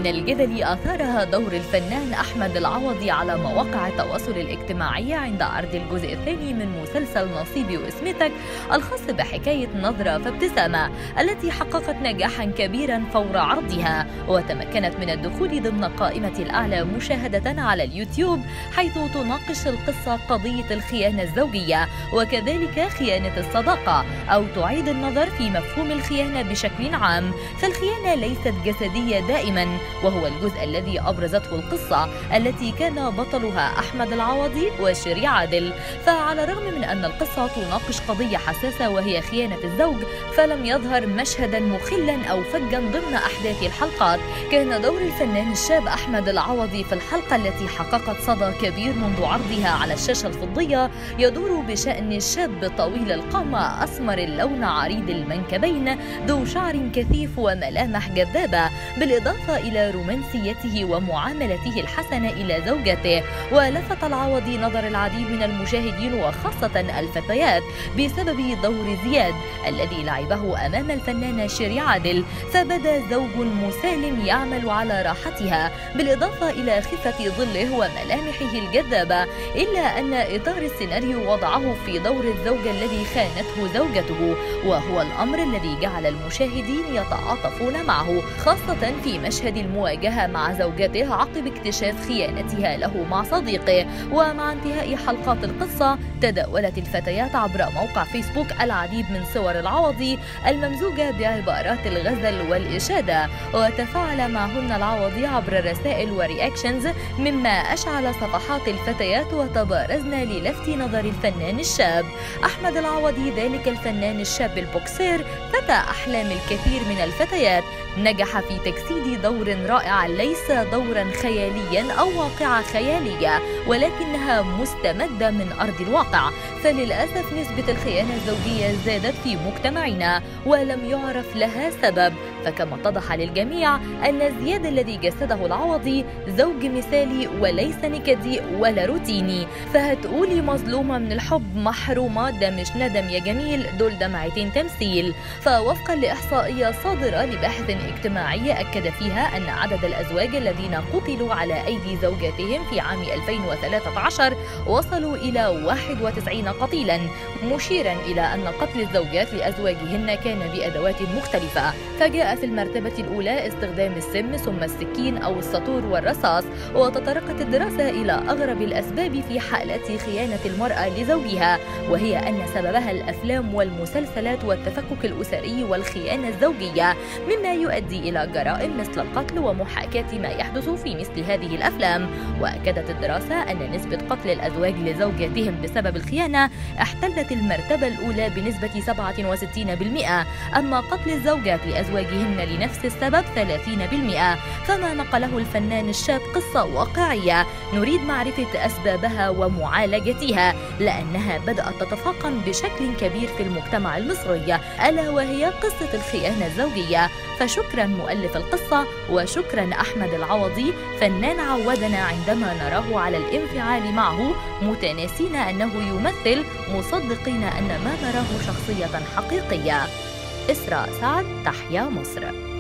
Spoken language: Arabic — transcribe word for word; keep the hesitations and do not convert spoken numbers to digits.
من الجدل أثارها دور الفنان أحمد العوضي على مواقع التواصل الاجتماعي عند عرض الجزء الثاني من مسلسل نصيبي واسمتك الخاص بحكاية نظرة فابتسامة التي حققت نجاحا كبيرا فور عرضها، وتمكنت من الدخول ضمن قائمة الأعلى مشاهدة على اليوتيوب، حيث تناقش القصة قضية الخيانة الزوجية وكذلك خيانة الصداقة، أو تعيد النظر في مفهوم الخيانة بشكل عام. فالخيانة ليست جسدية دائما، وهو الجزء الذي أبرزته القصة التي كان بطلها أحمد العوضي وشيري عادل. فعلى الرغم من أن القصة تناقش قضية حساسة وهي خيانة الزوج، فلم يظهر مشهدا مخلا أو فجا ضمن أحداث الحلقات. كان دور الفنان الشاب أحمد العوضي في الحلقة التي حققت صدى كبير منذ عرضها على الشاشة الفضية يدور بشأن شاب طويل القامة أسمر اللون عريض المنكبين ذو شعر كثيف وملامح جذابة، بالإضافة إلى رومانسيته ومعاملته الحسنة إلى زوجته. ولفت العوضي نظر العديد من المشاهدين وخاصة الفتيات بسبب دور زياد الذي لعبه أمام الفنانة شيري عادل، فبدا زوج مسالم يعمل على راحتها بالإضافة إلى خفة ظله وملامحه الجذابة، إلا أن إطار السيناريو وضعه في دور الزوج الذي خانته زوجته، وهو الأمر الذي جعل المشاهدين يتعاطفون معه، خاصة في مشهد المواجهة مع زوجته عقب اكتشاف خيانتها له مع صديقه. ومع انتهاء حلقات القصة تداولت الفتيات عبر موقع فيسبوك العديد من صور العوضي الممزوجة بعبارات الغزل والإشادة، وتفاعل معهن العوضي عبر رسائل ورياكشنز، مما أشعل صفحات الفتيات وتبارزن للفت نظر الفنان الشاب أحمد العوضي، ذلك الفنان الشاب البوكسير فتى أحلام الكثير من الفتيات. نجح في تجسيد دور رائع ليس دورا خياليا أو واقعة خيالية، ولكنها مستمدة من أرض الواقع. فللأسف نسبة الخيانة الزوجية زادت في مجتمعنا ولم يعرف لها سبب، فكما اتضح للجميع أن زياد الذي جسده العوضي زوج مثالي وليس نكدي ولا روتيني. فهتقولي مظلومة من الحب محرومة، ده مش ندم يا جميل، دول دمعتين تمثيل. فوفقا لإحصائية صادرة لباحث اجتماعي أكد فيها أن عدد الأزواج الذين قتلوا على أيدي زوجاتهم في عام ألفين وثلاثة عشر وصلوا إلى واحد وتسعين قتيلا، مشيرا إلى أن قتل الزوجات لأزواجهن كان بأدوات مختلفة. فجاء في المرتبة الأولى استخدام السم ثم السكين أو الساطور والرصاص. وتطرقت الدراسة إلى أغرب الأسباب في حالات خيانة المرأة لزوجها، وهي أن سببها الأفلام والمسلسلات والتفكك الأسري والخيانة الزوجية، مما يؤدي إلى جرائم مثل القتل ومحاكاة ما يحدث في مثل هذه الأفلام. وأكدت الدراسة أن نسبة قتل الأزواج لزوجاتهم بسبب الخيانة احتلت المرتبة الأولى بنسبة سبعة وستين بالمئة، أما قتل الزوجات لأزواجهن لنفس السبب ثلاثين بالمئة. فما نقله الفنان الشاب قصة واقعية نريد معرفة أسبابها ومعالجتها، لأنها بدأت تتفاقم بشكل كبير في المجتمع المصري، ألا وهي قصة الخيانة الزوجية. فشكرا مؤلف القصة، وشكرا أحمد العوضي فنان عودنا عندما نراه على الانفعال معه متناسين أنه يمثل، مصدقين أن ما نراه شخصية حقيقية. إسراء سعد، تحيا مصر.